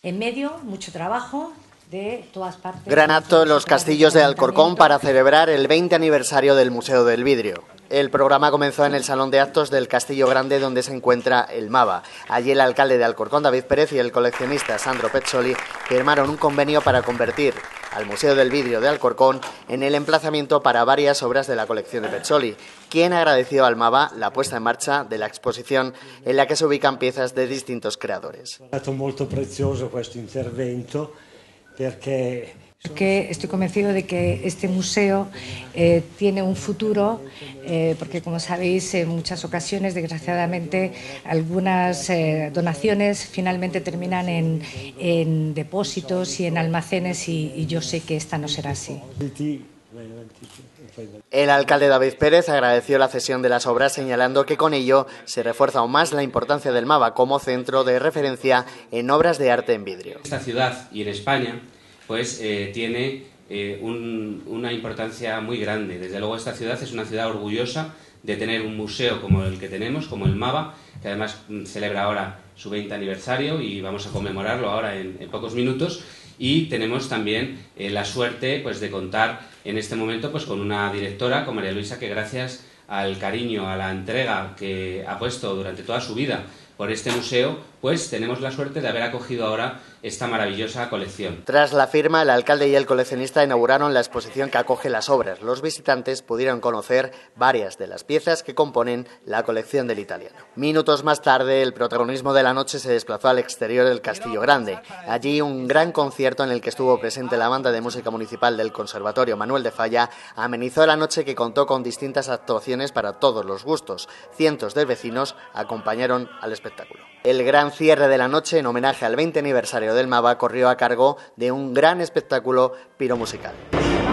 En medio, mucho trabajo de todas partes. Gran acto en los castillos de Alcorcón para celebrar el 20 aniversario del Museo del Vidrio. El programa comenzó en el Salón de Actos del Castillo Grande, donde se encuentra el MAVA. Allí el alcalde de Alcorcón, David Pérez, y el coleccionista Sandro Pezzoli firmaron un convenio para convertir al Museo del Vidrio de Alcorcón en el emplazamiento para varias obras de la colección de Pezzoli, quien agradeció al MAVA la puesta en marcha de la exposición en la que se ubican piezas de distintos creadores. Es muy precioso este intervento porque estoy convencido de que este museo tiene un futuro, porque como sabéis, en muchas ocasiones, desgraciadamente, algunas donaciones finalmente terminan en depósitos y en almacenes y yo sé que esta no será así. El alcalde David Pérez agradeció la cesión de las obras, señalando que con ello se refuerza aún más la importancia del MAVA como centro de referencia en obras de arte en vidrio. Esta ciudad y en España pues tiene una importancia muy grande. Desde luego esta ciudad es una ciudad orgullosa de tener un museo como el que tenemos, como el MAVA, que además celebra ahora su 20 aniversario y vamos a conmemorarlo ahora en pocos minutos. Y tenemos también la suerte pues, de contar en este momento pues, con una directora, con María Luisa, que gracias al cariño, a la entrega que ha puesto durante toda su vida por este museo, pues tenemos la suerte de haber acogido ahora esta maravillosa colección. Tras la firma, el alcalde y el coleccionista inauguraron la exposición que acoge las obras. Los visitantes pudieron conocer varias de las piezas que componen la colección del italiano. Minutos más tarde, el protagonismo de la noche se desplazó al exterior del Castillo Grande. Allí, un gran concierto en el que estuvo presente la banda de música municipal del Conservatorio Manuel de Falla amenizó la noche, que contó con distintas actuaciones para todos los gustos. Cientos de vecinos acompañaron al espectáculo. El gran cierre de la noche, en homenaje al 20 aniversario del MAVA, corrió a cargo de un gran espectáculo piromusical.